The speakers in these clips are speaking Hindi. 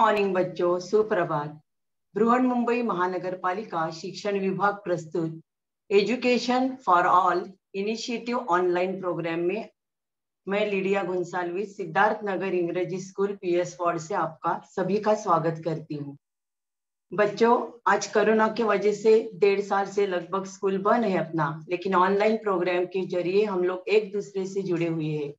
मॉर्निंग बच्चों, सुप्रभात। बृहन्मुंबई महानगर पालिका शिक्षण विभाग प्रस्तुत education for all initiative online program में मैं लिडिया गोंसाल्विस सिद्धार्थ नगर इंग्रजी स्कूल पीएस वार्ड से आपका सभी का स्वागत करती हूँ। बच्चों, आज कोरोना की वजह से 1.5 साल से लगभग स्कूल बंद है अपना, लेकिन ऑनलाइन प्रोग्राम के जरिए हम लोग एक दूसरे से जुड़े हुए हैं।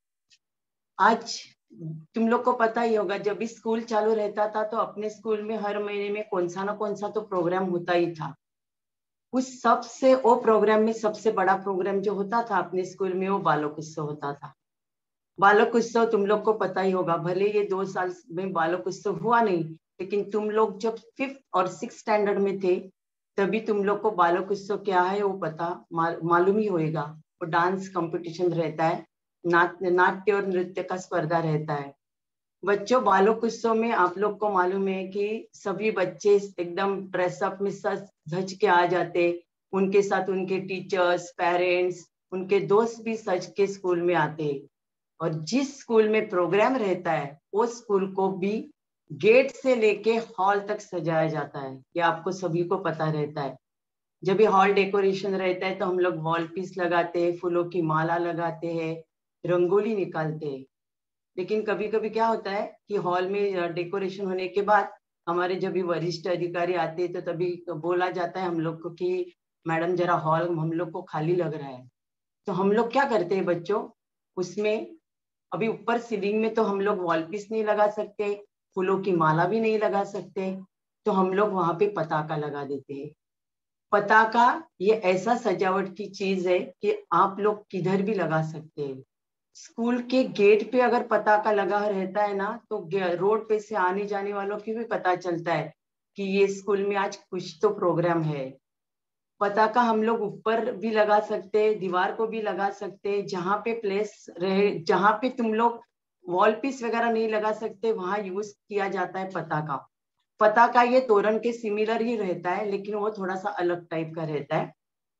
आज तुम लोग को पता ही होगा, जब भी स्कूल चालू रहता था तो अपने स्कूल में हर महीने में कौन सा तो प्रोग्राम होता ही था। उस सबसे वो प्रोग्राम में सबसे बड़ा प्रोग्राम जो होता था अपने स्कूल में, वो बालक उत्सव होता था। बालक उत्सव तुम लोग को पता ही होगा, भले ये 2 साल में बालक उत्सव हुआ नहीं, लेकिन तुम लोग जब 5th और 6th स्टैंडर्ड में थे तभी तुम लोग को बालक उत्सव क्या है वो पता मालूम ही होगा। वो डांस कंपटीशन रहता है, नाट्य और नृत्य का स्पर्धा रहता है। बच्चों, बालक उत्सव में आप लोग को मालूम है कि सभी बच्चे एकदम ड्रेसअप में सज धज के आ जाते, उनके साथ उनके टीचर्स, पेरेंट्स, उनके दोस्त भी सज के स्कूल में आते। और जिस स्कूल में प्रोग्राम रहता है वो स्कूल को भी गेट से लेके हॉल तक सजाया जाता है, ये आपको सभी को पता रहता है। जब भी हॉल डेकोरेशन रहता है तो हम लोग वॉल पीस लगाते हैं, फूलों की माला लगाते हैं, रंगोली निकालते हैं। लेकिन कभी कभी क्या होता है कि हॉल में डेकोरेशन होने के बाद हमारे जब भी वरिष्ठ अधिकारी आते हैं तो तभी बोला जाता है हम लोग को कि मैडम जरा हॉल हम लोग को खाली लग रहा है। तो हम लोग क्या करते हैं बच्चों, उसमें अभी ऊपर सीलिंग में तो हम लोग वॉल पीस नहीं लगा सकते, फूलों की माला भी नहीं लगा सकते, तो हम लोग वहां पे पताका लगा देते हैं। पताका ये ऐसा सजावट की चीज है कि आप लोग किधर भी लगा सकते हैं। स्कूल के गेट पे अगर पताका लगा रहता है ना, तो रोड पे से आने जाने वालों की भी पता चलता है कि ये स्कूल में आज कुछ तो प्रोग्राम है। पताका हम लोग ऊपर भी लगा सकते हैं, दीवार को भी लगा सकते हैं, जहाँ पे प्लेस रहे, जहाँ पे तुम लोग वॉल पीस वगैरह नहीं लगा सकते वहां यूज किया जाता है पताका। पताका ये तोरण के सिमिलर ही रहता है, लेकिन वो थोड़ा सा अलग टाइप का रहता है।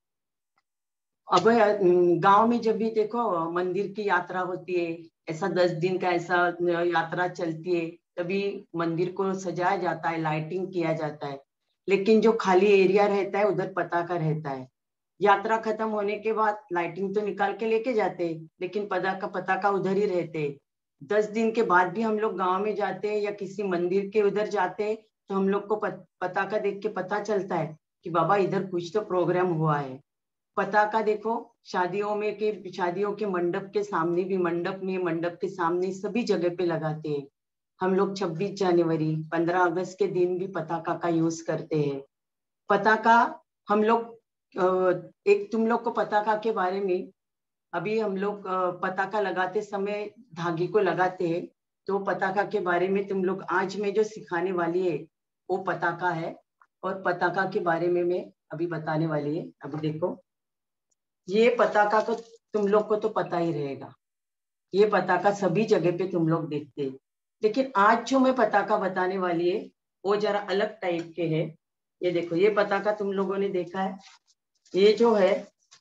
अब गांव में जब भी देखो मंदिर की यात्रा होती है, ऐसा 10 दिन का ऐसा यात्रा चलती है, तभी मंदिर को सजाया जाता है, लाइटिंग किया जाता है। लेकिन जो खाली एरिया रहता है उधर पताका रहता है। यात्रा खत्म होने के बाद लाइटिंग तो निकाल के लेके जाते हैं, लेकिन पताका उधर ही रहते हैं। 10 दिन के बाद भी हम लोग गाँव में जाते हैं या किसी मंदिर के उधर जाते हैं तो हम लोग को पताका देख के पता चलता है कि बाबा इधर कुछ तो प्रोग्राम हुआ है। पताका देखो, शादियों के मंडप के सामने भी, मंडप के सामने सभी जगह पे लगाते हैं। हम लोग 26 जनवरी 15 अगस्त के दिन भी पताका का यूज करते हैं। पताका हम लोग एक तुम लोग को पताका के बारे में, अभी हम लोग पताका लगाते समय धागे को लगाते हैं, तो पताका के बारे में तुम लोग आज मैं जो सिखाने वाली है वो पताका है। और पताका के बारे में मैं अभी बताने वाली है। अभी देखो, ये पताका को तुम लोग को तो पता ही रहेगा, ये पताका सभी जगह पे तुम लोग देखते हैं। लेकिन आज जो मैं पताका बताने वाली है वो जरा अलग टाइप के है। ये देखो, ये पताका तुम लोगों ने देखा है, ये जो है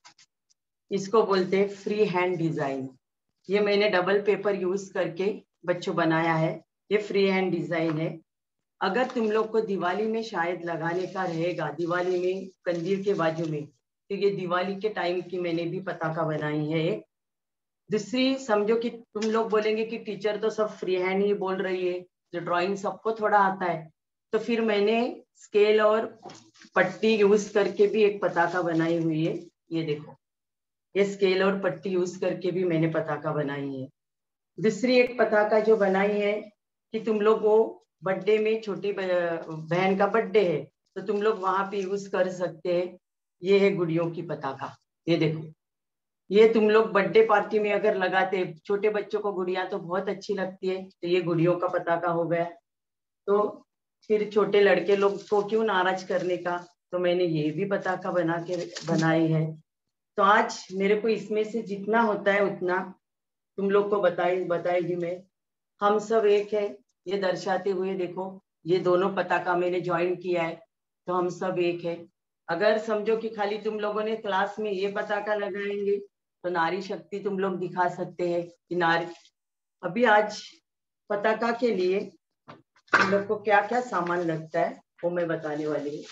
इसको बोलते हैं फ्री हैंड डिजाइन। ये मैंने डबल पेपर यूज करके बच्चों बनाया है, ये फ्री हैंड डिजाइन है। अगर तुम लोग को दिवाली में शायद लगाने का रहेगा, दिवाली में कंदील के बाजू में, तो ये दिवाली के टाइम की मैंने भी पताका बनाई है एक। दूसरी समझो कि तुम लोग बोलेंगे कि टीचर तो सब फ्री हैंड ही बोल रही है, जो ड्राइंग सबको थोड़ा आता है, तो फिर मैंने स्केल और पट्टी यूज करके भी एक पताका बनाई हुई है। ये देखो, ये स्केल और पट्टी यूज करके भी मैंने पताका बनाई है। दूसरी एक पताका जो बनाई है कि तुम लोग वो बर्थडे में, छोटी बहन का बर्थडे है तो तुम लोग वहां पे यूज कर सकते हैं। ये है गुड़ियों की पताका। ये देखो, ये तुम लोग बर्थडे पार्टी में अगर लगाते, छोटे बच्चों को गुड़िया तो बहुत अच्छी लगती है, तो ये गुड़ियों का पताका हो गया। तो फिर छोटे लड़के लोग को क्यों नाराज करने का, तो मैंने ये भी पताका बनाई है। तो आज मेरे को इसमें से जितना होता है उतना तुम लोग को बताएगी मैं। हम सब एक है, ये दर्शाते हुए देखो, ये दोनों पताका मैंने ज्वाइन किया है, तो हम सब एक है। अगर समझो कि खाली तुम लोगों ने क्लास में ये पताका लगाएंगे तो नारी शक्ति तुम लोग दिखा सकते हैं कि नारी। अभी आज पताका के लिए हम लोग को क्या क्या सामान लगता है वो मैं बताने वाली हूँ।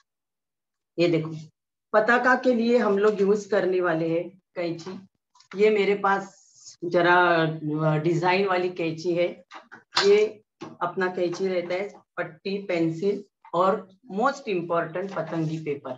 ये देखो, पताका के लिए हम लोग यूज करने वाले हैं कैंची। ये मेरे पास जरा डिजाइन वाली कैंची है। ये अपना कैंची रहता है, पट्टी, पेंसिल और मोस्ट इम्पोर्टेंट पतंगी पेपर।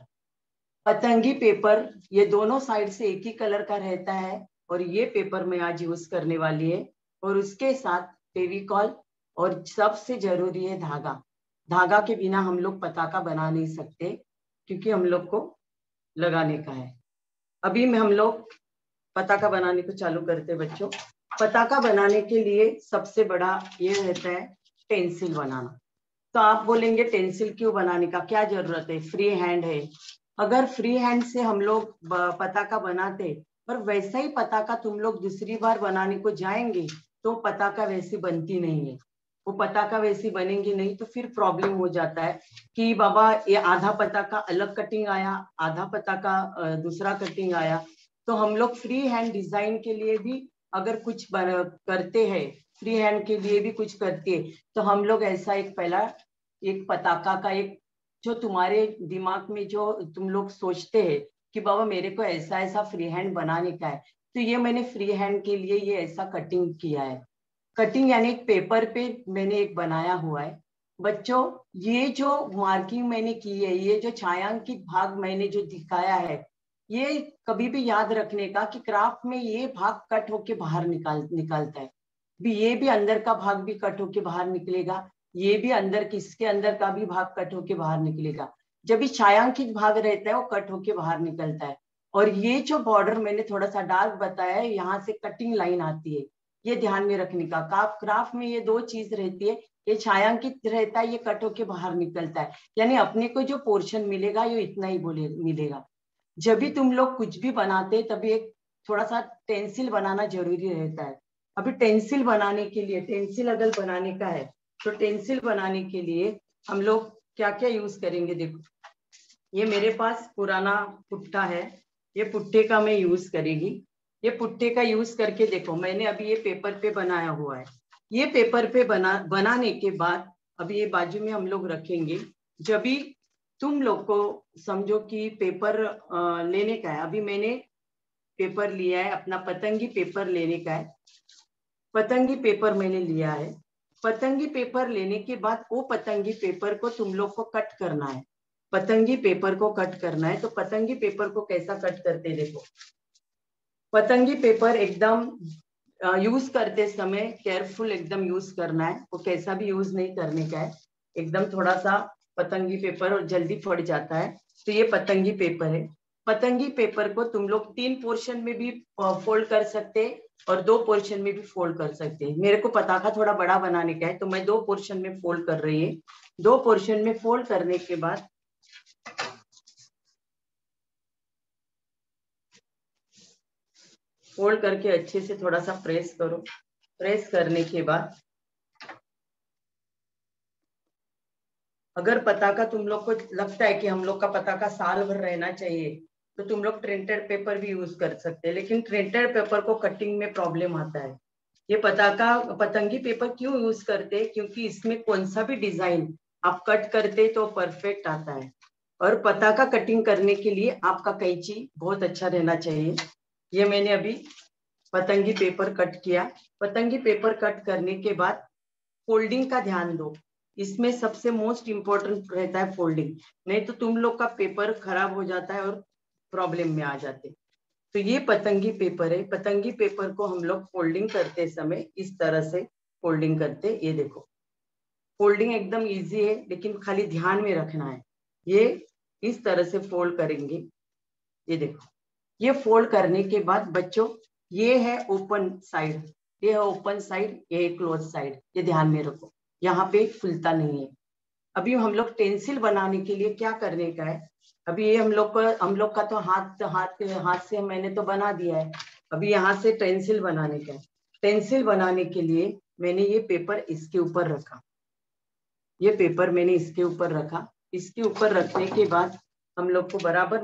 पतंगी पेपर ये दोनों साइड से एक ही कलर का रहता है और ये पेपर मैं आज यूज करने वाली है। और उसके साथ फेविकॉल और सबसे जरूरी है धागा। धागा के बिना हम लोग पताका बना नहीं सकते क्योंकि हम लोग को लगाने का है। अभी में हम लोग पताका बनाने को चालू करते हैं बच्चों। पताका बनाने के लिए सबसे बड़ा ये रहता है पेंसिल बनाना। तो आप बोलेंगे टेंसिल क्यों बनाने का क्या जरूरत है, फ्री हैंड है। अगर फ्री हैंड से हम लोग पताका बनाते पर वैसा ही पताका तुम लोग दूसरी बार बनाने को जाएंगे तो पताका वैसी बनती नहीं है। वो पताका वैसी बनेंगी नहीं तो फिर प्रॉब्लम हो जाता है कि बाबा ये आधा पताका अलग कटिंग आया, आधा पताका दूसरा कटिंग आया। तो हम लोग फ्री हैंड डिजाइन के लिए भी अगर कुछ करते हैं, फ्री हैंड के लिए भी कुछ करते हैं, तो हम लोग ऐसा एक पहला एक पताका का एक जो तुम्हारे दिमाग में जो तुम लोग सोचते हैं कि बाबा मेरे को ऐसा ऐसा फ्री हैंड बनाने का है, तो ये मैंने फ्री हैंड के लिए ये ऐसा कटिंग किया है। कटिंग यानी एक पेपर पे मैंने एक बनाया हुआ है बच्चों। ये जो मार्किंग मैंने की है, ये जो छायांकित भाग मैंने जो दिखाया है, ये कभी भी याद रखने का कि क्राफ्ट में ये भाग कट होके बाहर निकालता है। भी ये भी अंदर का भाग भी कट होके बाहर निकलेगा, ये भी अंदर किसके अंदर का भी भाग कट होके बाहर निकलेगा। जब भी छायांकित भाग रहता है वो कट होके बाहर निकलता है। और ये जो बॉर्डर मैंने थोड़ा सा डार्क बताया है, यहाँ से कटिंग लाइन आती है, ये ध्यान में रखने का। क्राफ्ट में ये दो चीज रहती है, ये छायांकित रहता है, ये कट होके बाहर निकलता है। यानी अपने को जो पोर्शन मिलेगा ये इतना ही मिलेगा। जब भी तुम लोग कुछ भी बनाते तभी एक थोड़ा सा टेंसिल बनाना जरूरी रहता है। अभी टेंसिल बनाने के लिए, टेंसिल अगर बनाने का है तो टेंसिल बनाने के लिए हम लोग क्या क्या यूज करेंगे। देखो, ये मेरे पास पुराना पुट्टा है, ये पुट्टे का मैं यूज करेगी। ये पुट्टे का यूज करके देखो, मैंने अभी ये पेपर पे बनाया हुआ है। ये पेपर पे बनाने के बाद अभी ये बाजू में हम लोग रखेंगे। जब भी तुम लोग को समझो कि पेपर लेने का है, अभी मैंने पेपर लिया है, अपना पतंगी पेपर लेने का है। पतंगी पेपर मैंने लिया है। पतंगी पेपर लेने के बाद वो पतंगी पेपर को तुम लोग को कट करना है। पतंगी पेपर को कट करना है, तो पतंगी पेपर को कैसा कट करते देखो। पतंगी पेपर एकदम यूज करते समय केयरफुल एकदम यूज करना है, वो कैसा भी यूज नहीं करने का है। एकदम थोड़ा सा पतंगी पेपर और जल्दी फट जाता है। तो ये पतंगी पेपर है। पतंगी पेपर को तुम लोग 3 पोर्शन में भी फोल्ड कर सकते हैं और 2 पोर्शन में भी फोल्ड कर सकते हैं। मेरे को पताका थोड़ा बड़ा बनाने का है तो मैं 2 पोर्शन में फोल्ड कर रही है। 2 पोर्शन में फोल्ड करने के बाद फोल्ड करके अच्छे से थोड़ा सा प्रेस करो। प्रेस करने के बाद अगर पताका तुम लोग को लगता है कि हम लोग का पताका साल भर रहना चाहिए तो तुम लोग प्रिंटेड पेपर भी यूज कर सकते हैं, लेकिन प्रिंटेड पेपर को कटिंग में प्रॉब्लम आता है। ये पताका पतंगी पेपर क्यों यूज करते हैं, क्योंकि इसमें कौन सा भी डिजाइन आप कट करते तो परफेक्ट आता है। और पताका कटिंग करने के लिए आपका कैंची बहुत अच्छा रहना चाहिए। ये मैंने अभी पतंगी पेपर कट किया। पतंगी पेपर कट करने के बाद फोल्डिंग का ध्यान दो। इसमें सबसे मोस्ट इम्पोर्टेंट रहता है फोल्डिंग, नहीं तो तुम लोग का पेपर खराब हो जाता है और प्रॉब्लम में आ जाते। तो ये पतंगी पेपर है। पतंगी पेपर को हम लोग फोल्डिंग करते समय इस तरह से फोल्डिंग करते। ये देखो, फोल्डिंग एकदम इजी है, लेकिन खाली ध्यान में रखना है। ये इस तरह से फोल्ड करेंगे। ये देखो, ये फोल्ड करने के बाद बच्चों ये है ओपन साइड, ये है ओपन साइड, ये है क्लोज साइड। ये ध्यान में रखो, यहाँ पे खुलता नहीं है। अभी हम लोग टेंसिल बनाने के लिए क्या करने का है। अभी ये हम लोग का तो हाथ हाथ हाथ से मैंने तो बना दिया है। अभी यहाँ से टेंसिल बनाने का है। टेंसिल बनाने के लिए मैंने ये पेपर इसके ऊपर रखा। ये पेपर मैंने इसके ऊपर रखा। इसके ऊपर रखने के बाद हम लोग को बराबर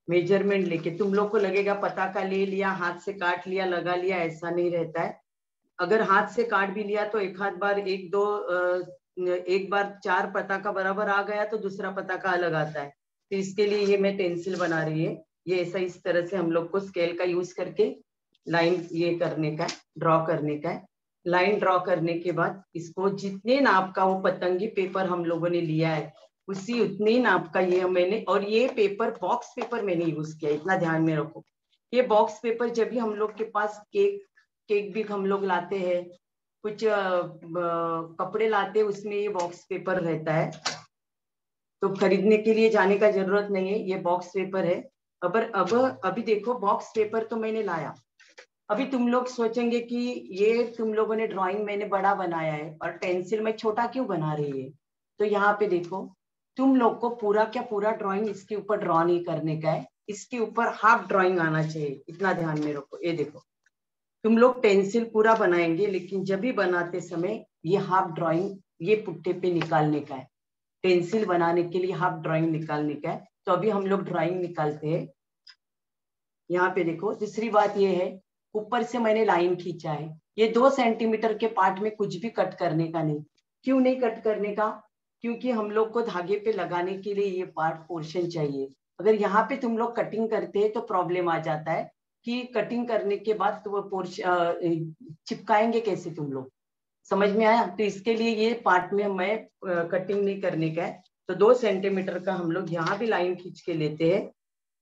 मेजरमेंट लेके तुम लोग को लगेगा पताका ले लिया, हाथ से काट लिया, लगा लिया, ऐसा नहीं रहता है। अगर हाथ से काट भी लिया तो एक आध बार एक बार 4 पताका बराबर आ गया तो दूसरा पताका अलग आता है। तो इसके लिए ये मैं पेंसिल बना रही है। ये ऐसा इस तरह से हम लोग को स्केल का यूज करके लाइन ये करने का, ड्रॉ करने का है। लाइन ड्रॉ करने के बाद इसको जितने नाप का वो पतंगी पेपर हम लोगों ने लिया है उसी उतने नाप का ये मैंने, और ये पेपर बॉक्स पेपर मैंने यूज किया, इतना ध्यान में रखो। ये बॉक्स पेपर जब भी हम लोग के पास केक भी हम लोग लाते हैं, कुछ कपड़े लाते हैं, उसमें ये बॉक्स पेपर रहता है, तो खरीदने के लिए जाने का जरूरत नहीं है, ये बॉक्स पेपर है। अभी देखो बॉक्स पेपर तो मैंने लाया। अभी तुम लोग सोचेंगे कि ये तुम लोगों ने ड्राइंग मैंने बड़ा बनाया है और पेंसिल में छोटा क्यों बना रही है। तो यहाँ पे देखो, तुम लोग को पूरा क्या पूरा ड्राइंग इसके ऊपर ड्रॉ नहीं करने का है, इसके ऊपर हाफ ड्राइंग आना चाहिए, इतना ध्यान में रखो। ये देखो, तुम लोग पेंसिल पूरा बनाएंगे लेकिन जब भी बनाते समय ये हाफ ड्राइंग ये पुट्टे पे निकालने का है। पेंसिल बनाने के लिए हाफ ड्राइंग निकालने का है। तो अभी हम लोग ड्राइंग निकालते हैं। यहाँ पे देखो, दूसरी बात ये है, ऊपर से मैंने लाइन खींचा है। ये 2 सेंटीमीटर के पार्ट में कुछ भी कट करने का नहीं। क्यों नहीं कट करने का? क्योंकि हम लोग को धागे पे लगाने के लिए ये पार्ट पोर्शन चाहिए। अगर यहाँ पे तुम लोग कटिंग करते हैं तो प्रॉब्लम आ जाता है कि कटिंग करने के बाद तो वो पोर्शन चिपकाएंगे कैसे तुम लोग। समझ में आया? तो इसके लिए ये पार्ट में मैं कटिंग नहीं करने का है। तो 2 सेंटीमीटर का हम लोग यहाँ भी लाइन खींच के लेते हैं।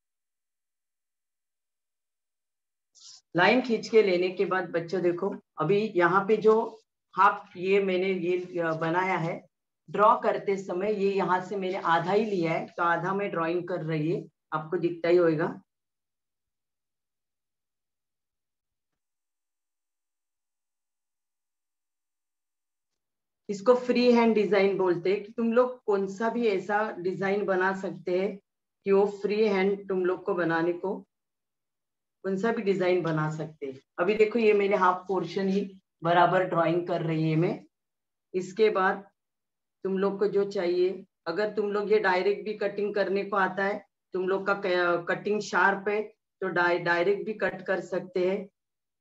लाइन खींच के लेने के बाद बच्चों देखो, अभी यहाँ पे जो हाफ ये मैंने ये बनाया है, ड्रॉ करते समय ये यहाँ से मैंने आधा ही लिया है, तो आधा में ड्राइंग कर रही है, आपको दिखता ही होगा। इसको फ्री हैंड डिजाइन बोलते हैं कि तुम लोग कौन सा भी ऐसा डिजाइन बना सकते हैं कि वो फ्री हैंड तुम लोग को बनाने को कौन सा भी डिजाइन बना सकते हैं। अभी देखो ये मैंने हाफ पोर्शन ही बराबर ड्राइंग कर रही है मैं। इसके बाद तुम लोग को जो चाहिए, अगर तुम लोग ये डायरेक्ट भी कटिंग करने को आता है, तुम लोग का कटिंग शार्प है तो डायरेक्ट भी कट कर सकते हैं,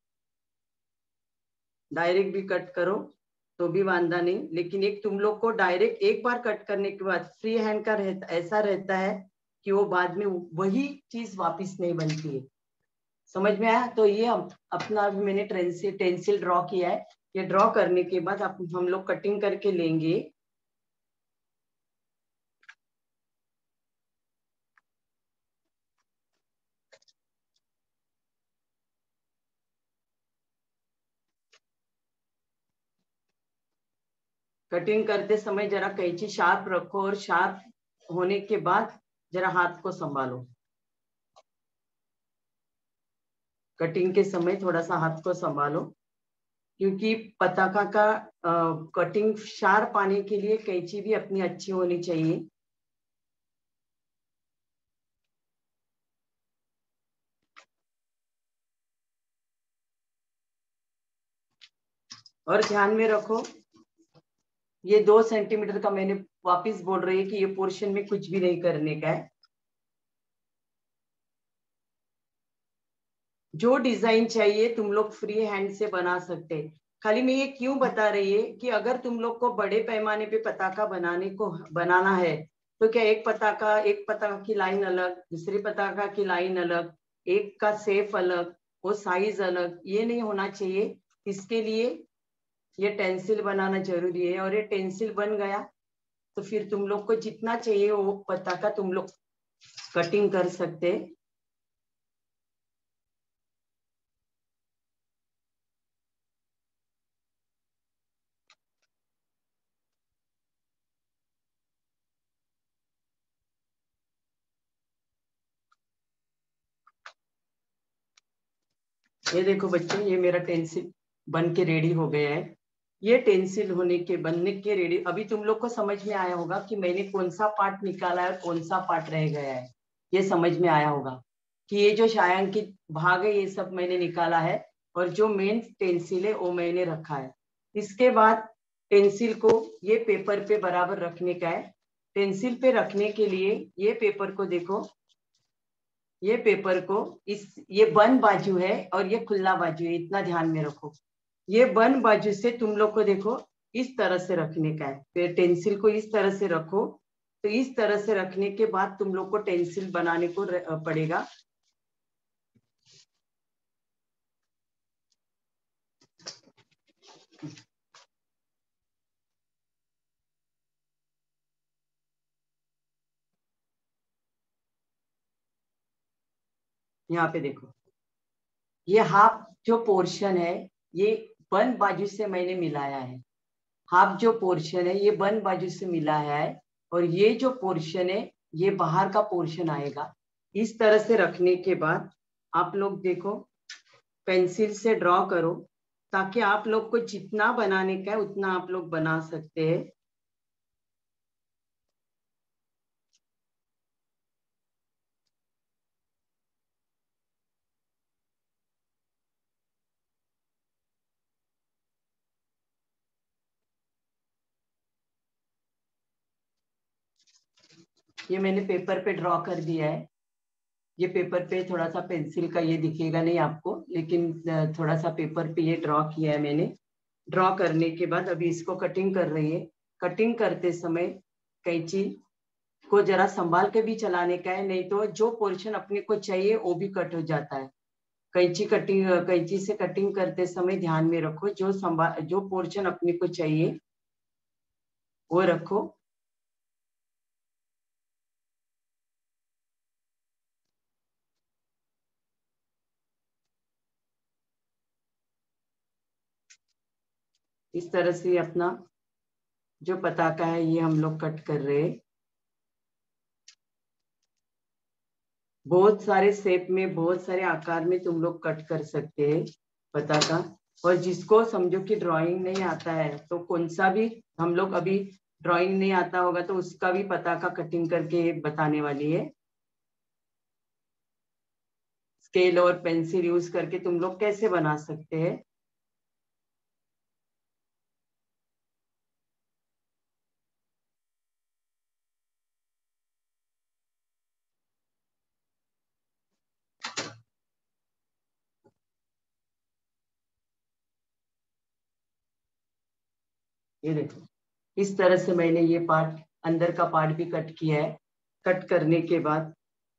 डायरेक्ट भी कट करो तो भी वांदा नहीं। लेकिन एक तुम लोग को डायरेक्ट एक बार कट करने के बाद फ्री हैंड का ऐसा रहता है कि वो बाद में वही चीज वापिस नहीं बनती है। समझ में आया? तो ये अपना मैंने टेंसिल ड्रॉ किया है। ये ड्रॉ करने के बाद हम लोग कटिंग करके लेंगे। कटिंग करते समय जरा कैंची शार्प रखो और शार्प होने के बाद जरा हाथ को संभालो। कटिंग के समय थोड़ा सा हाथ को संभालो, क्योंकि पताका का कटिंग शार्प आने के लिए कैंची भी अपनी अच्छी होनी चाहिए। और ध्यान में रखो, ये 2 सेंटीमीटर का मैंने वापिस बोल रही है कि ये पोर्शन में कुछ भी नहीं करने का है। जो डिजाइन चाहिए तुम लोग फ्री हैंड से बना सकते। खाली मैं ये क्यों बता रही है कि अगर तुम लोग को बड़े पैमाने पे पताका बनाना है तो क्या एक पताका की लाइन अलग, दूसरे पताका की लाइन अलग, एक का सेफ अलग, वो साइज अलग, ये नहीं होना चाहिए। इसके लिए ये टेंसिल बनाना जरूरी है। और ये टेंसिल बन गया तो फिर तुम लोग को जितना चाहिए वो पताका तुम लोग कटिंग कर सकते। ये देखो बच्चे, ये मेरा टेंसिल बन के रेडी हो गया है। ये टेंसिल बनने के रेडी। अभी तुम लोग को समझ में आया होगा कि मैंने कौन सा पार्ट निकाला है और कौन सा पार्ट रह गया है। ये समझ में आया होगा कि ये जो छायांकित भाग है ये सब मैंने निकाला है और जो मेन टेंसिल है वो मैंने रखा है। इसके बाद टेंसिल को ये पेपर पे बराबर रखने का है। टेंसिल पे रखने के लिए ये पेपर को देखो, ये पेपर को ये बंद बाजू है और ये खुला बाजू है, इतना ध्यान में रखो। ये वन बाजू से तुम लोग को देखो इस तरह से रखने का है। फिर टेंसिल को इस तरह से रखो। तो इस तरह से रखने के बाद तुम लोग को टेंसिल बनाने को पड़ेगा। यहाँ पे देखो, ये हाफ जो पोर्शन है ये वन बाजू से मैंने मिलाया है। हाफ जो पोर्शन है ये वन बाजू से मिला है, और ये जो पोर्शन है ये बाहर का पोर्शन आएगा। इस तरह से रखने के बाद आप लोग देखो, पेंसिल से ड्रॉ करो, ताकि आप लोग को जितना बनाने का है उतना आप लोग बना सकते हैं। ये मैंने पेपर पे ड्रॉ कर दिया है। ये पेपर पे थोड़ा सा पेंसिल का ये दिखेगा नहीं आपको, लेकिन थोड़ा सा पेपर पे ये ड्रॉ किया है मैंने। ड्रॉ करने के बाद अभी इसको कटिंग कर रही है। कटिंग करते समय कैंची को जरा संभाल के भी चलाने का है, नहीं तो जो पोर्शन अपने को चाहिए वो भी कट हो जाता है। कैंची से कटिंग करते समय ध्यान में रखो, जो पोर्शन अपने को चाहिए वो रखो। इस तरह से अपना जो पताका है ये हम लोग कट कर रहे हैं। बहुत सारे शेप में, बहुत सारे आकार में तुम लोग कट कर सकते हैं पताका। और जिसको समझो कि ड्राइंग नहीं आता है तो कौन सा भी, हम लोग अभी ड्राइंग नहीं आता होगा तो उसका भी पताका कटिंग करके बताने वाली है। स्केल और पेंसिल यूज करके तुम लोग कैसे बना सकते हैं। ये देखो, इस तरह से मैंने ये पार्ट, अंदर का पार्ट भी कट किया है। कट करने के बाद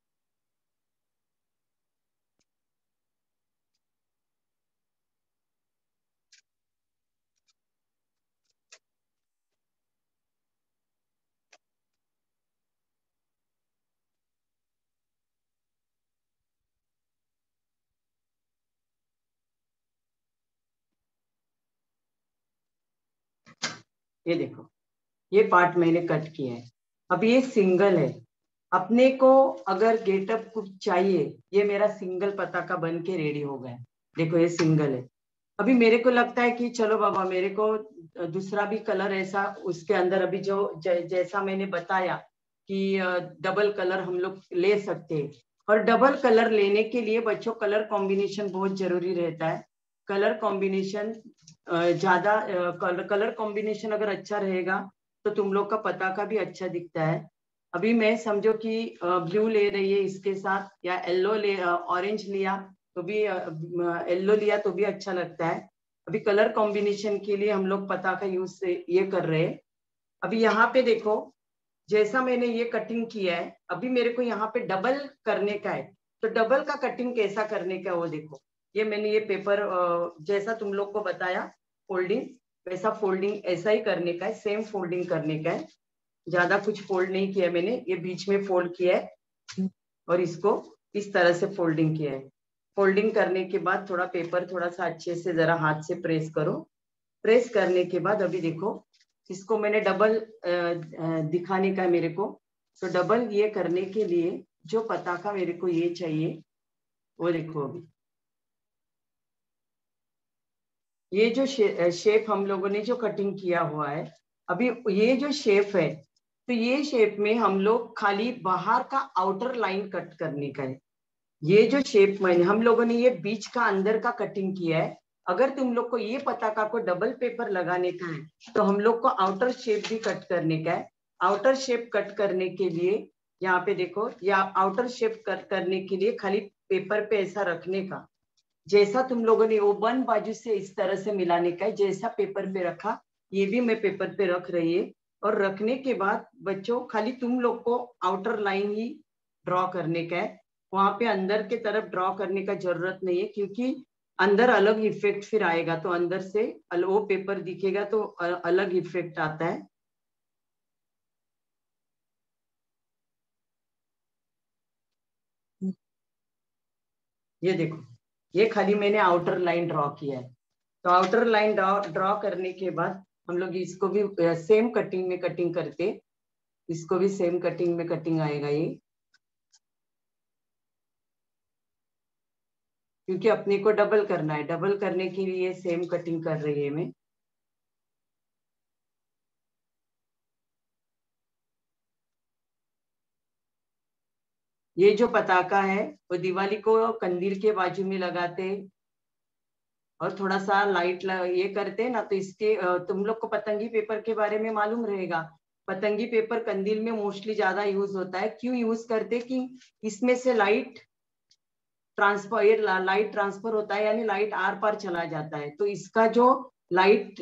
ये देखो, ये पार्ट मैंने कट किया है। अब ये सिंगल है। अपने को अगर गेटअप कुछ चाहिए, ये मेरा सिंगल पताका बन के रेडी हो गया है। देखो ये सिंगल है। अभी मेरे को लगता है कि चलो बाबा, मेरे को दूसरा भी कलर ऐसा उसके अंदर, अभी जो जैसा मैंने बताया कि डबल कलर हम लोग ले सकते हैं। और डबल कलर लेने के लिए बच्चों कलर कॉम्बिनेशन बहुत जरूरी रहता है। कलर कॉम्बिनेशन ज्यादा, कलर कॉम्बिनेशन अगर अच्छा रहेगा तो तुम लोग का पताका भी अच्छा दिखता है। अभी मैं समझो कि ब्लू ले रही है इसके साथ, या येलो ले, ऑरेंज लिया तो भी, येलो लिया तो भी अच्छा लगता है। अभी कलर कॉम्बिनेशन के लिए हम लोग पताका यूज से ये कर रहे हैं। अभी यहाँ पे देखो, जैसा मैंने ये कटिंग किया है, अभी मेरे को यहाँ पे डबल करने का है। तो डबल का कटिंग कैसा करने का है वो देखो। ये मैंने ये पेपर जैसा तुम लोग को बताया फोल्डिंग, वैसा फोल्डिंग ऐसा ही करने का है, सेम फोल्डिंग करने का है। ज्यादा कुछ फोल्ड नहीं किया मैंने, ये बीच में फोल्ड किया है और इसको इस तरह से फोल्डिंग किया है। फोल्डिंग करने के बाद थोड़ा पेपर थोड़ा सा अच्छे से जरा हाथ से प्रेस करो। प्रेस करने के बाद अभी देखो, इसको मैंने डबल दिखाने का है मेरे को। तो डबल ये करने के लिए जो पताका मेरे को ये चाहिए वो देखो। अभी ये जो शेप हम लोगों ने जो कटिंग किया हुआ है, अभी ये जो शेप है, तो ये शेप में हम लोग खाली बाहर का आउटर लाइन कट करने का है। ये जो शेप में हम लोगों ने ये बीच का अंदर का कटिंग किया है। अगर तुम लोग को ये पताका को डबल पेपर लगाने का है तो हम लोग को आउटर शेप भी कट करने का है। आउटर शेप कट करने के लिए यहाँ पे देखो, या आउटर शेप कट करने के लिए खाली पेपर पे ऐसा रखने का, जैसा तुम लोगों ने वो वन बाजू से इस तरह से मिलाने का है, जैसा पेपर पे रखा ये भी मैं पेपर पे रख रही है। और रखने के बाद बच्चों खाली तुम लोग को आउटर लाइन ही ड्रॉ करने का है, वहां पे अंदर के तरफ ड्रॉ करने का जरूरत नहीं है, क्योंकि अंदर अलग इफेक्ट फिर आएगा, तो अंदर से वो पेपर दिखेगा तो अलग इफेक्ट आता है। ये देखो, ये खाली मैंने आउटर लाइन ड्रॉ किया है। तो आउटर लाइन ड्रॉ करने के बाद हम लोग इसको भी सेम कटिंग में कटिंग करते, इसको भी सेम कटिंग में कटिंग आएगा ये, क्योंकि अपने को डबल करना है, डबल करने के लिए सेम कटिंग कर रही है मैं। ये जो पताका है वो दिवाली को कंदील के बाजू में लगाते, और थोड़ा सा लाइट ये करते हैं ना, तो इसके तुम लोग को पतंगी पेपर के बारे में मालूम रहेगा। पतंगी पेपर कंदील में मोस्टली ज्यादा यूज होता है। क्यों यूज करते कि इसमें से लाइट ट्रांसफर, ये लाइट ट्रांसफर होता है, यानी लाइट आर पार चला जाता है। तो इसका जो लाइट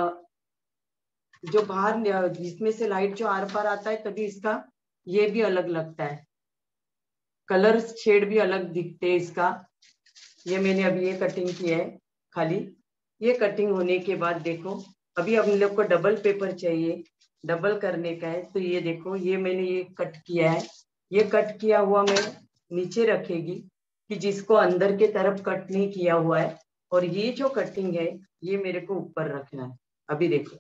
जो बाहर जिसमें से लाइट जो आर पार आता है, तभी इसका ये भी अलग लगता है, कलर शेड भी अलग दिखते हैं इसका। ये मैंने अभी ये कटिंग किया है खाली। ये कटिंग होने के बाद देखो, अभी हम लोग को डबल पेपर चाहिए, डबल करने का है। तो ये देखो, ये मैंने ये कट किया है, ये कट किया हुआ मैं नीचे रखेगी, कि जिसको अंदर के तरफ कट नहीं किया हुआ है। और ये जो कटिंग है ये मेरे को ऊपर रखना है। अभी देखो,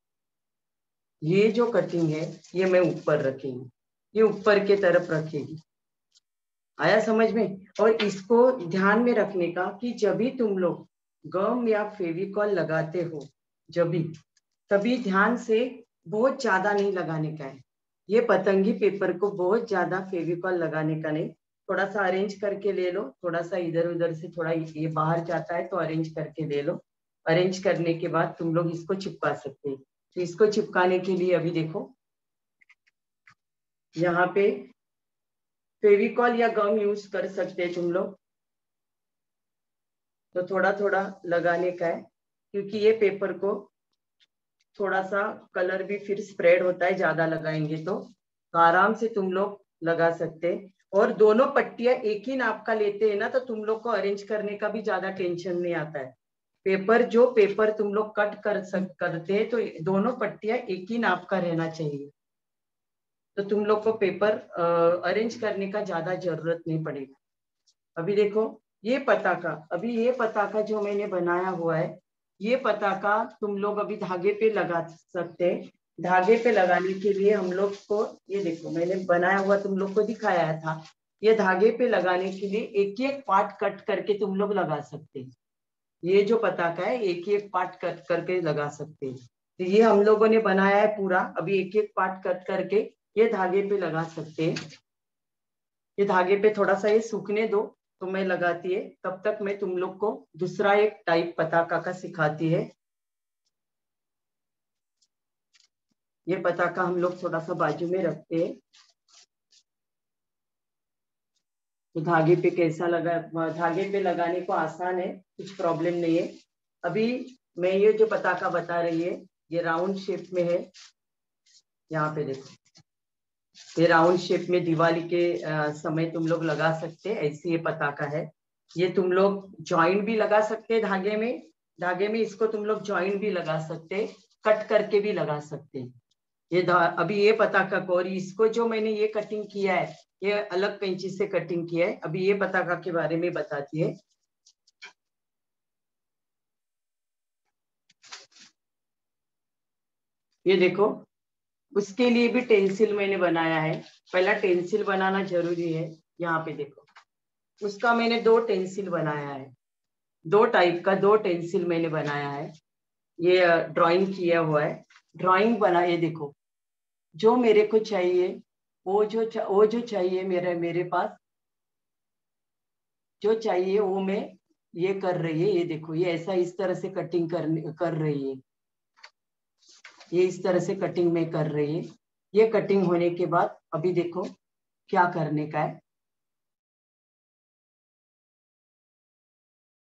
ये जो कटिंग है ये मैं ऊपर रखेगी, ये ऊपर के तरफ रखेगी। आया समझ में? और इसको ध्यान में रखने का कि जब भी तुम लोग गम या फेविकॉल लगाते हो, जब भी, तभी ध्यान से बहुत ज्यादा नहीं लगाने का है। ये पतंगी पेपर को बहुत ज्यादा फेविकॉल लगाने का नहीं, थोड़ा सा अरेंज करके ले लो, थोड़ा सा इधर उधर से थोड़ा ये बाहर जाता है तो अरेंज करके ले लो। अरेंज करने के बाद तुम लोग इसको चिपका सकते हैं। तो इसको चिपकाने के लिए अभी देखो, यहाँ पे फेविकॉल या गम यूज कर सकते हैं तुम लोग। तो थोड़ा थोड़ा लगाने का है, क्योंकि ये पेपर को थोड़ा सा कलर भी फिर स्प्रेड होता है, ज्यादा लगाएंगे तो आराम से तुम लोग लगा सकते हैं। और दोनों पट्टियां एक ही नाप का लेते हैं ना, तो तुम लोग को अरेंज करने का भी ज्यादा टेंशन नहीं आता है। पेपर जो पेपर तुम लोग कट करते हैं, तो दोनों पट्टियां एक ही नाप का रहना चाहिए। तो तुम लोग को पेपर अरेंज करने का ज्यादा जरूरत नहीं पड़ेगा। अभी देखो, ये पताका, अभी ये पताका जो मैंने बनाया हुआ है, ये पताका तुम लोग अभी धागे पे लगा सकते हैं। धागे पे लगाने के लिए हम लोग को, ये देखो मैंने बनाया हुआ तुम लोग को दिखाया था, ये धागे पे लगाने के लिए एक एक पार्ट कट करके तुम लोग लगा सकते हैं। ये जो पताका है एक एक पार्ट कट करके लगा सकते हैं। तो ये हम लोगों ने बनाया है पूरा, अभी एक एक पार्ट कट करके ये धागे पे लगा सकते हैं। ये धागे पे थोड़ा सा ये सूखने दो, तो मैं लगाती है। तब तक मैं तुम लोग को दूसरा एक टाइप पताका का सिखाती है। ये पताका हम लोग थोड़ा सा बाजू में रखते हैं, तो धागे पे कैसा लगा, धागे पे लगाने को आसान है, कुछ प्रॉब्लम नहीं है। अभी मैं ये जो पताका बता रही है, ये राउंड शेप में है। यहाँ पे देखो, ये राउंड शेप में दिवाली के समय तुम लोग लगा सकते हैं, ऐसी ये पताका है। ये तुम लोग जॉइंट भी लगा सकते हैं धागे में, धागे में इसको तुम लोग जॉइंट भी लगा सकते हैं, कट करके भी लगा सकते हैं। अभी ये पताका को, और इसको जो मैंने ये कटिंग किया है, ये अलग कैंची से कटिंग किया है। अभी ये पताका के बारे में बताती है। ये देखो, उसके लिए भी टेंसिल मैंने बनाया है। पहला टेंसिल बनाना जरूरी है। यहाँ पे देखो, उसका मैंने दो टेंसिल बनाया है, दो टाइप का दो टेंसिल मैंने बनाया है। ये ड्राइंग किया हुआ है, ड्राइंग बना, ये देखो जो मेरे को चाहिए, वो जो चाहिए मेरे पास जो चाहिए वो मैं ये कर रही है। ये देखो, ये ऐसा इस तरह से कटिंग कर रही है, ये इस तरह से कटिंग में कर रही है। ये कटिंग होने के बाद अभी देखो क्या करने का है।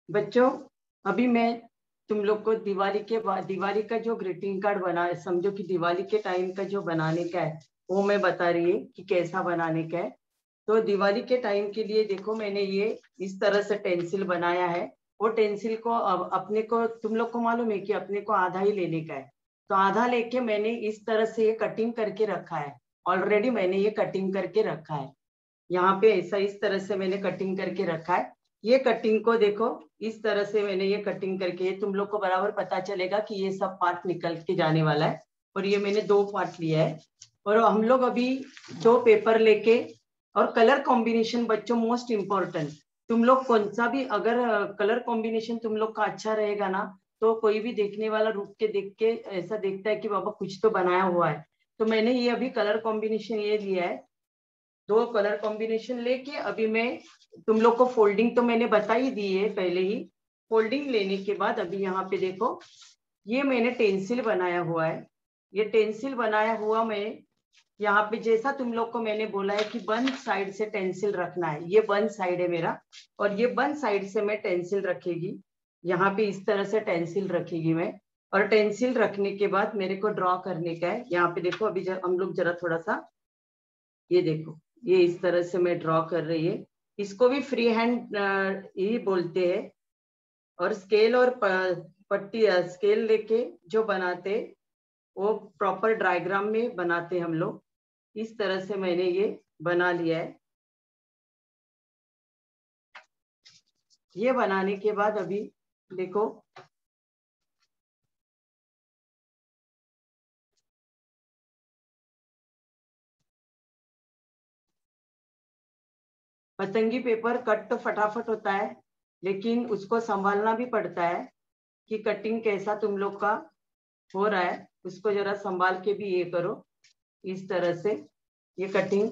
बच्चों अभी मैं तुम लोग को दिवाली के बाद दिवाली का जो ग्रीटिंग कार्ड बना, समझो कि दिवाली के टाइम का जो बनाने का है वो मैं बता रही है कि कैसा बनाने का है। तो दिवाली के टाइम के लिए देखो मैंने ये इस तरह से टेंसिल बनाया है। वो टेंसिल को अब अपने को तुम लोग को मालूम है कि अपने को आधा ही लेने का है। तो आधा लेके मैंने इस तरह से ये कटिंग करके रखा है। ऑलरेडी मैंने ये कटिंग करके रखा है। यहाँ पे ऐसा इस तरह से मैंने कटिंग करके रखा है। ये कटिंग को देखो इस तरह से मैंने ये कटिंग करके, तुम लोग को बराबर पता चलेगा कि ये सब पार्ट निकल के जाने वाला है। और ये मैंने 2 पार्ट लिया है। और हम लोग अभी 2 पेपर लेके, और कलर कॉम्बिनेशन बच्चों मोस्ट इम्पोर्टेंट। तुम लोग कौन सा भी अगर कलर कॉम्बिनेशन तुम लोग का अच्छा रहेगा ना, तो कोई भी देखने वाला रुक के देख के ऐसा देखता है कि बाबा कुछ तो बनाया हुआ है। तो मैंने ये अभी कलर कॉम्बिनेशन ये लिया है। 2 कलर कॉम्बिनेशन लेके अभी मैं तुम लोग को फोल्डिंग तो मैंने बता ही दी है पहले ही। फोल्डिंग लेने के बाद अभी यहाँ पे देखो ये मैंने टेंसिल बनाया हुआ है। ये टेंसिल बनाया हुआ मैं यहाँ पे जैसा तुम लोग को मैंने बोला है कि बंद साइड से टेंसिल रखना है, ये बंद साइड है मेरा। और ये बंद साइड से मैं टेंसिल रखेगी, यहाँ पे इस तरह से टेंसिल रखेगी मैं। और टेंसिल रखने के बाद मेरे को ड्रॉ करने का है। यहाँ पे देखो अभी हम लोग जरा थोड़ा सा ये देखो, ये इस तरह से मैं ड्रॉ कर रही है। इसको भी फ्री हैंड ही बोलते हैं। और स्केल और पट्टी स्केल लेके जो बनाते वो प्रॉपर डायग्राम में बनाते हम लोग। इस तरह से मैंने ये बना लिया है। ये बनाने के बाद अभी देखो पतंगी पेपर कट तो फटाफट होता है, लेकिन उसको संभालना भी पड़ता है कि कटिंग कैसा तुम लोग का हो रहा है। उसको जरा संभाल के भी ये करो। इस तरह से ये कटिंग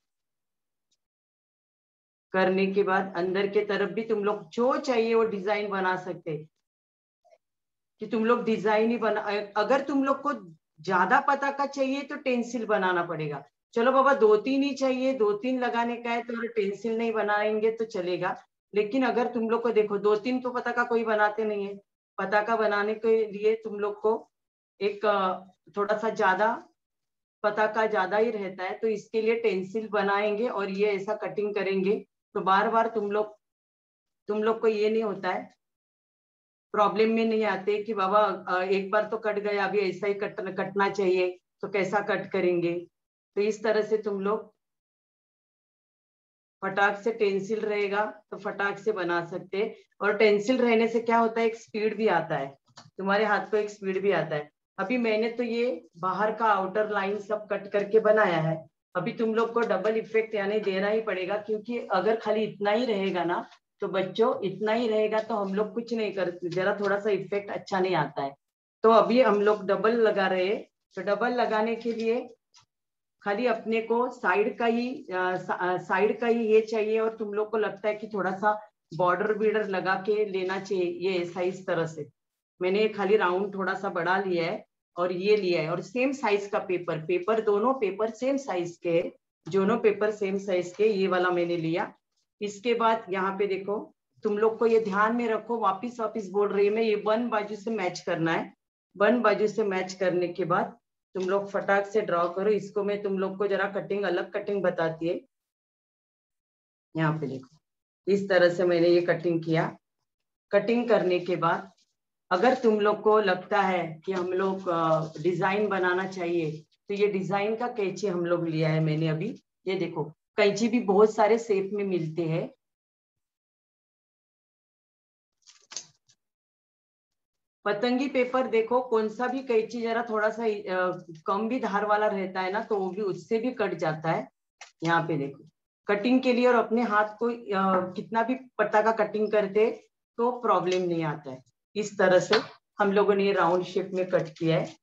करने के बाद अंदर के तरफ भी तुम लोग जो चाहिए वो डिजाइन बना सकते, कि तुम लोग डिजाइन ही बना। अगर तुम लोग को ज्यादा पता का चाहिए तो टेंसिल बनाना पड़ेगा। चलो बाबा 2-3 ही चाहिए, 2-3 लगाने का है तो टेंसिल नहीं बनाएंगे तो चलेगा। लेकिन अगर तुम लोग को देखो 2-3 तो पता का कोई बनाते नहीं है। पता का बनाने के लिए तुम लोग को एक थोड़ा सा ज्यादा पता का ज्यादा ही रहता है, तो इसके लिए टेंसिल बनाएंगे और ये ऐसा कटिंग करेंगे। तो बार बार तुम लोग को ये नहीं होता है, प्रॉब्लम में नहीं आते कि बाबा एक बार तो कट गया, अभी ऐसा ही कटना चाहिए तो कैसा कट करेंगे। तो इस तरह से तुम लोग फटाक से टेंसिल रहेगा तो फटाक से बना सकते। और टेंसिल रहने से क्या होता है, एक स्पीड भी आता है, तुम्हारे हाथ को एक स्पीड भी आता है। अभी मैंने तो ये बाहर का आउटर लाइन सब कट करके बनाया है। अभी तुम लोग को डबल इफेक्ट यानी देना ही पड़ेगा, क्योंकि अगर खाली इतना ही रहेगा ना तो बच्चों इतना ही रहेगा तो हम लोग कुछ नहीं करते, जरा थोड़ा सा इफेक्ट अच्छा नहीं आता है। तो अभी हम लोग डबल लगा रहे हैं। तो डबल लगाने के लिए खाली अपने को साइड का ही ये चाहिए। और तुम लोग को लगता है कि थोड़ा सा बॉर्डर बीडर लगा के लेना चाहिए, ये ऐसा इस तरह से मैंने खाली राउंड थोड़ा सा बढ़ा लिया है। और ये लिया है और सेम साइज का पेपर दोनों पेपर सेम साइज के, दोनों पेपर सेम साइज के, ये वाला मैंने लिया। इसके बाद यहाँ पे देखो तुम लोग को ये ध्यान में रखो, वापिस वापिस बोल रही है मैं, ये वन बाजू से मैच करना है। वन बाजू से मैच करने के बाद तुम लोग फटाक से ड्रॉ करो इसको। मैं तुम लोग को जरा कटिंग अलग कटिंग बताती है। यहाँ पे देखो इस तरह से मैंने ये कटिंग किया। कटिंग करने के बाद अगर तुम लोग को लगता है कि हम लोग डिजाइन बनाना चाहिए, तो ये डिजाइन का कैंची हम लोग लिया है मैंने अभी। ये देखो कैंची भी बहुत सारे शेप में मिलते हैं। पतंगी पेपर देखो कौन सा भी कैंची जरा थोड़ा सा कम भी धार वाला रहता है ना, तो वो भी उससे भी कट जाता है। यहाँ पे देखो कटिंग के लिए और अपने हाथ को कितना भी पत्ता का कटिंग करते तो प्रॉब्लम नहीं आता है। इस तरह से हम लोगों ने ये राउंड शेप में कट किया है।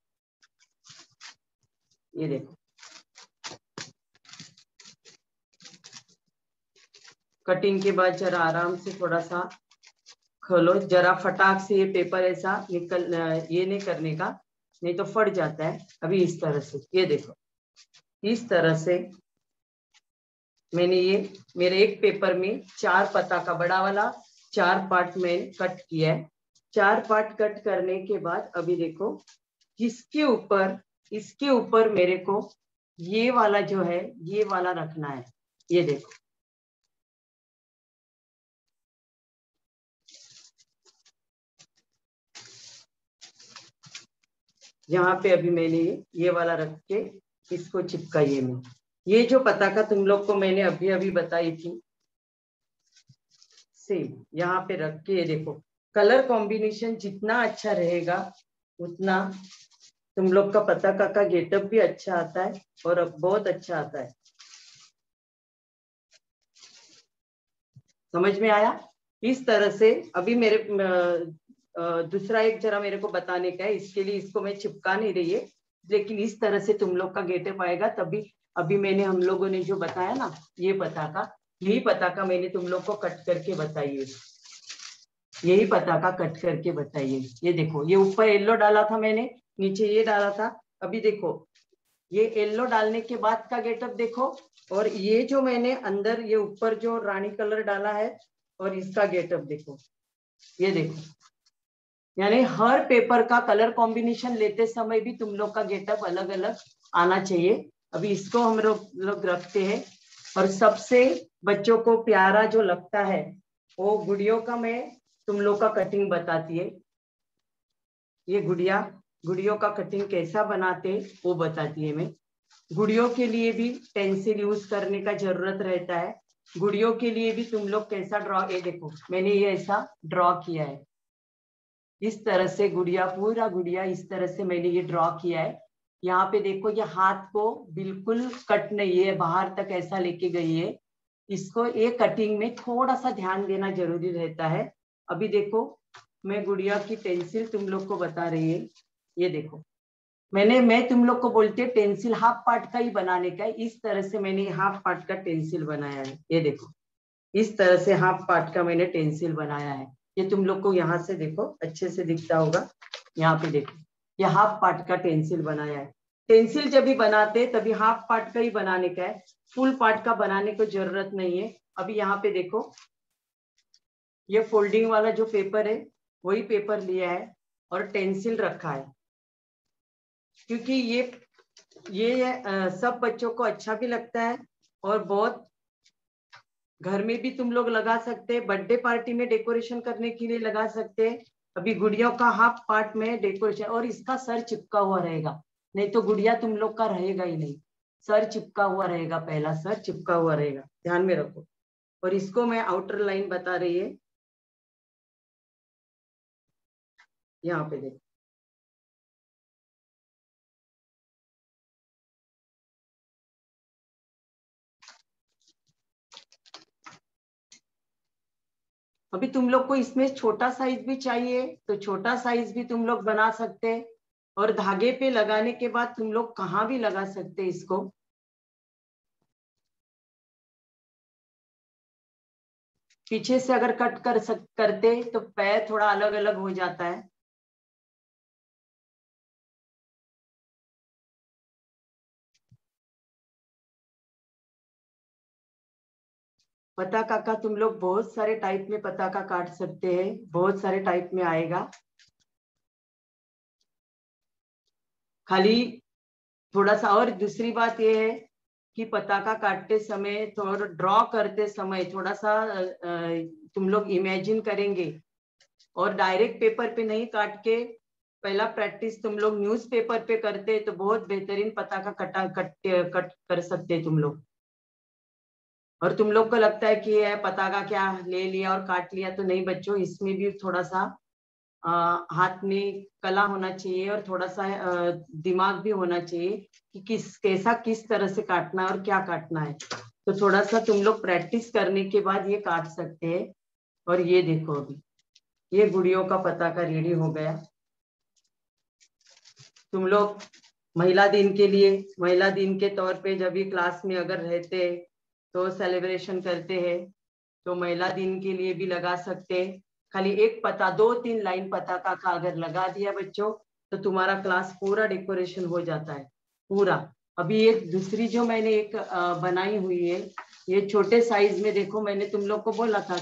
ये देखो कटिंग के बाद जरा आराम से थोड़ा सा खोलो, जरा फटाक से ये पेपर ऐसा निकल ये नहीं करने का, नहीं तो फट जाता है। अभी इस तरह से ये देखो, इस तरह से मैंने ये मेरे एक पेपर में 4 पत्ता का बड़ा वाला 4 पार्ट में कट किया है। 4 पार्ट कट करने के बाद अभी देखो इसके ऊपर मेरे को ये वाला जो है ये वाला रखना है। ये देखो यहाँ पे अभी मैंने ये वाला रख के इसको चिपकाइए में। ये जो पताका तुम लोग को मैंने अभी अभी बताई थी सेम यहाँ पे रख के ये देखो कलर कॉम्बिनेशन जितना अच्छा रहेगा उतना तुम लोग का पताका का गेटअप भी अच्छा आता है और अब बहुत अच्छा आता है। समझ में आया? इस तरह से अभी मेरे दूसरा एक जरा मेरे को बताने का है, इसके लिए इसको मैं चिपका नहीं रही है, लेकिन इस तरह से तुम लोग का गेटअप आएगा तभी। अभी मैंने हम लोगों ने जो बताया ना ये पताका, यही पताका मैंने तुम लोग को कट करके बताइए, यही पताका कट करके बताइए। ये देखो ये ऊपर येलो डाला था मैंने, नीचे ये डाला था। अभी देखो ये येलो डालने के बाद का गेटअप देखो, और ये जो मैंने अंदर ये ऊपर जो रानी कलर डाला है और इसका गेटअप देखो। ये देखो यानी हर पेपर का कलर कॉम्बिनेशन लेते समय भी तुम लोग का गेटअप अलग अलग आना चाहिए। अभी इसको हम लोग रखते हैं। और सबसे बच्चों को प्यारा जो लगता है वो गुड़ियों का मैं तुम लोग का कटिंग बताती है। ये गुड़ियों का कटिंग कैसा बनाते वो बताती है मैं। गुड़ियों के लिए भी पेंसिल यूज करने का जरूरत रहता है। गुड़ियों के लिए भी तुम लोग कैसा ड्रॉ, ये देखो मैंने ये ऐसा ड्रॉ किया है, इस तरह से गुड़िया पूरा गुड़िया इस तरह से मैंने ये ड्रॉ किया है। यहाँ पे देखो ये हाथ को बिल्कुल कट नहीं है, बाहर तक ऐसा लेके गई है। इसको ये कटिंग में थोड़ा सा ध्यान देना जरूरी रहता है। अभी देखो मैं गुड़िया की पेंसिल तुम लोग को बता रही है। ये देखो मैं तुम लोग को बोलती है टेंसिल हाफ पार्ट का ही बनाने का है। इस तरह से मैंने हाफ पार्ट का टेंसिल बनाया है। ये देखो इस तरह से हाफ पार्ट का मैंने टेंसिल बनाया है। ये तुम लोग को यहाँ से देखो अच्छे से दिखता होगा। यहाँ पे देखो ये हाफ पार्ट का टेंसिल बनाया है। टेंसिल जब भी बनाते तभी हाफ पार्ट का ही बनाने का है, फुल पार्ट का बनाने को जरूरत नहीं है। अभी यहाँ पे देखो ये फोल्डिंग वाला जो पेपर है वही पेपर लिया है और टेंसिल रखा है, क्योंकि ये सब बच्चों को अच्छा भी लगता है और बहुत घर में भी तुम लोग लगा सकते हैं, बर्थडे पार्टी में डेकोरेशन करने के लिए लगा सकते हैं। अभी गुड़ियों का हाफ पार्ट में डेकोरेशन, और इसका सर चिपका हुआ रहेगा, नहीं तो गुड़िया तुम लोग का रहेगा ही नहीं। सर चिपका हुआ रहेगा, पहला सर चिपका हुआ रहेगा, ध्यान में रखो। और इसको मैं आउटर लाइन बता रही है, यहाँ पे देखो अभी तुम लोग को इसमें छोटा साइज भी चाहिए तो छोटा साइज भी तुम लोग बना सकते हैं। और धागे पे लगाने के बाद तुम लोग कहाँ भी लगा सकते हैं इसको। पीछे से अगर कट करते तो पैर थोड़ा अलग अलग हो जाता है। पताका का तुम लोग बहुत सारे टाइप में पताका काट सकते हैं, बहुत सारे टाइप में आएगा। खाली थोड़ा सा, और दूसरी बात यह है कि पताका काटते समय थोड़ा ड्रॉ करते समय थोड़ा सा तुम लोग इमेजिन करेंगे और डायरेक्ट पेपर पे नहीं काट के पहला प्रैक्टिस तुम लोग न्यूज पेपर पे करते तो बहुत बेहतरीन पताका कट कर सकते तुम लोग। और तुम लोग को लगता है कि ये पताका क्या ले लिया और काट लिया, तो नहीं बच्चों, इसमें भी थोड़ा सा हाथ में कला होना चाहिए और थोड़ा सा दिमाग भी होना चाहिए कि किस तरह से काटना है और क्या काटना है। तो थोड़ा सा तुम लोग प्रैक्टिस करने के बाद ये काट सकते हैं। और ये देखो अभी ये गुड़ियों का पताका रेडी हो गया। तुम लोग महिला दिन के लिए, महिला दिन के तौर पे जब भी क्लास में अगर रहते तो सेलिब्रेशन करते हैं तो महिला दिन के लिए भी लगा सकते हैं। खाली एक पता 2-3 लाइन पताका का अगर लगा दिया बच्चों तो तुम्हारा क्लास पूरा डेकोरेशन हो जाता है पूरा। अभी ये दूसरी जो मैंने एक बनाई हुई है, ये छोटे साइज में देखो, मैंने तुम लोग को बोला था कि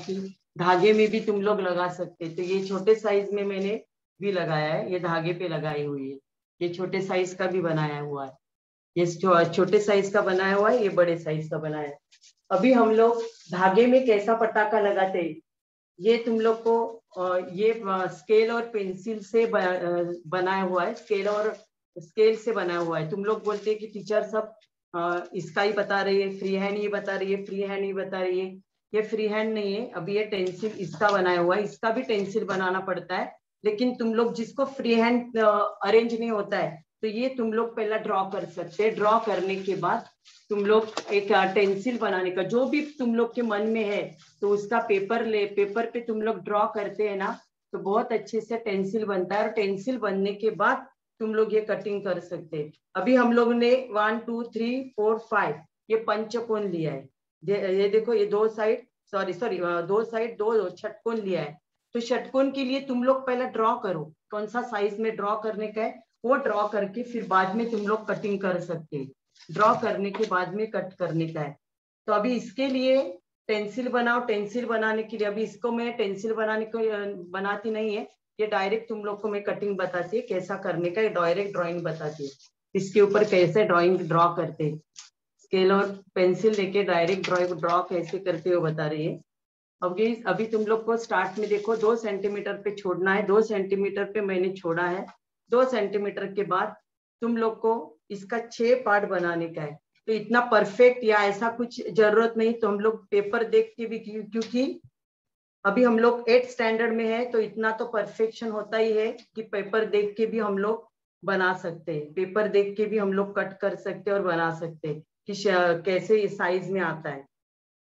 धागे में भी तुम लोग लगा सकते हैं। तो ये छोटे साइज में मैंने भी लगाया है, ये धागे पे लगाई हुई है। ये छोटे साइज का भी बनाया हुआ है, ये छोटे साइज का बनाया हुआ है, ये बड़े साइज का बनाया है। अभी हम लोग धागे में कैसा पटाखा लगाते हैं, ये तुम लोग को ये स्केल और पेंसिल से बनाया हुआ है। स्केल से बनाया हुआ है। तुम लोग बोलते हैं कि टीचर सब इसका ही बता रही है, फ्री हैंड ही बता रही है, फ्री हैंड ही बता रही है। ये फ्री हैंड नहीं है, अभी ये टेंसिल इसका बनाया हुआ है, इसका भी टेंसिल बनाना पड़ता है। लेकिन तुम लोग जिसको फ्री हैंड अरेंज नहीं होता है, तो ये तुम लोग पहला ड्रॉ कर सकते हैं। ड्रॉ करने के बाद तुम लोग एक टेंसिल बनाने का जो भी तुम लोग के मन में है, तो उसका पेपर पे तुम लोग ड्रॉ करते हैं ना, तो बहुत अच्छे से टेंसिल बनता है। और टेंसिल बनने के बाद तुम लोग ये कटिंग कर सकते हैं। अभी हम लोग ने 1 2 3 4 5 ये पंचकोण लिया है। ये देखो, ये दो साइड, सॉरी सॉरी, दो साइड दो षटकोण लिया है। तो षटकोण के लिए तुम लोग पहले ड्रॉ करो, कौन सा साइज में ड्रॉ करने का है वो ड्रॉ करके फिर बाद में तुम लोग कटिंग कर सकते हैं। ड्रॉ करने के बाद में कट करने का है। तो अभी इसके लिए टेंसिल बनाओ। टेंसिल बनाने के लिए अभी इसको मैं टेंसिल बनाने को बनाती नहीं है, ये डायरेक्ट तुम लोग को मैं कटिंग बताती है कैसा करने का, ये डायरेक्ट ड्राइंग बताती है इसके ऊपर कैसे ड्राइंग ड्रॉ करते हैं। स्केल और पेंसिल लेके डायरेक्ट ड्रॉ कैसे करते हो बता रही है। अभी तुम लोग को स्टार्ट में देखो 2 सेंटीमीटर पे छोड़ना है, 2 सेंटीमीटर पे मैंने छोड़ा है। 2 सेंटीमीटर के बाद तुम लोग को इसका 6 पार्ट बनाने का है। तो इतना परफेक्ट या ऐसा कुछ जरूरत नहीं, तो हम लोग पेपर देख के भी, क्योंकि अभी हम लोग 8 स्टैंडर्ड में है, तो इतना तो परफेक्शन होता ही है कि पेपर देख के भी हम लोग बना सकते हैं। पेपर देख के भी हम लोग कट कर सकते हैं और बना सकते हैं कि कैसे ये साइज में आता है।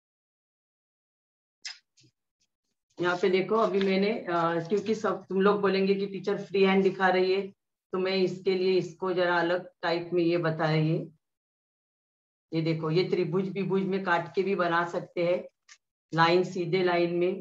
यहाँ पे देखो, अभी मैंने क्योंकि सब तुम लोग बोलेंगे कि टीचर फ्री हैंड दिखा रही है, तो मैं इसके लिए इसको जरा अलग टाइप में ये बता रही है। ये देखो, ये त्रिभुज विभुज में काट के भी बना सकते हैं, लाइन सीधे लाइन में।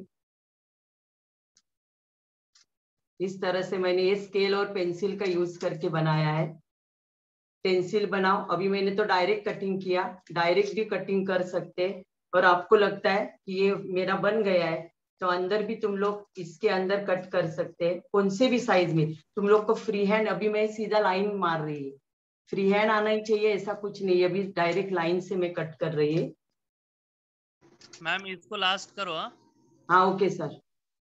इस तरह से मैंने ये स्केल और पेंसिल का यूज करके बनाया है। पेंसिल बनाओ, अभी मैंने तो डायरेक्ट कटिंग किया, डायरेक्ट भी कटिंग कर सकते हैं। और आपको लगता है कि ये मेरा बन गया है, तो अंदर भी तुम लोग इसके अंदर कट कर सकते हैं, कौन से भी साइज में। तुम लोग को फ्री हैंड, अभी मैं सीधा लाइन मार रही है, फ्री हैंड आना ही चाहिए ऐसा कुछ नहीं, अभी डायरेक्ट लाइन से मैं कट कर रही है। मैम इसको लास्ट करो। हाँ ओके सर।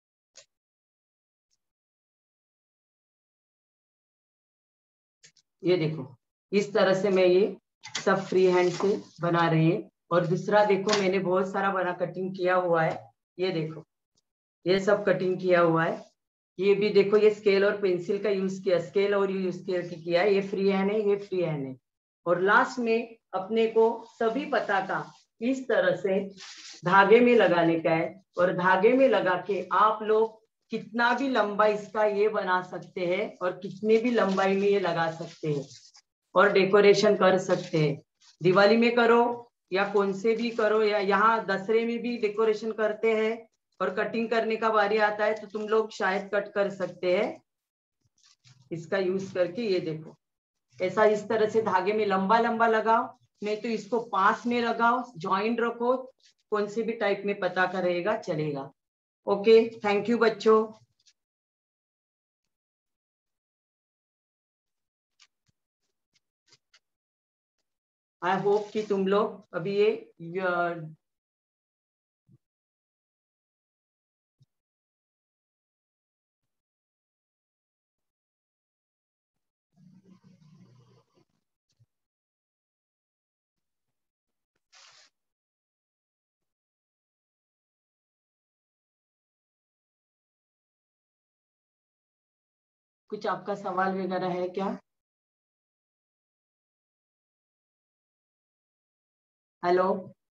ये देखो, इस तरह से मैं ये सब फ्री हैंड से बना रही है। और दूसरा देखो, मैंने बहुत सारा बना कटिंग किया हुआ है। ये देखो, ये सब कटिंग किया हुआ है। ये भी देखो, ये स्केल और पेंसिल का यूज किया, स्केल और यूज किया है। ये फ्री हैंड है, ये फ्री हैंड है। और लास्ट में अपने को सभी पताका इस तरह से धागे में लगाने का है। और धागे में लगा के आप लोग कितना भी लंबा इसका ये बना सकते हैं, और कितने भी लंबाई में ये लगा सकते हैं और डेकोरेशन कर सकते हैं। दिवाली में करो या कौन से भी करो, या यहाँ दसरे में भी डेकोरेशन करते हैं। और कटिंग करने का बारी आता है तो तुम लोग शायद कट कर सकते हैं इसका यूज करके। ये देखो, ऐसा इस तरह से धागे में लंबा लंबा लगाओ, नहीं तो इसको पास में लगाओ, ज्वाइंट रखो, कौन से भी टाइप में पता करेगा चलेगा। ओके, थैंक यू बच्चों। आई होप कि तुम लोग अभी ये कुछ आपका सवाल वगैरह है क्या? हेलो।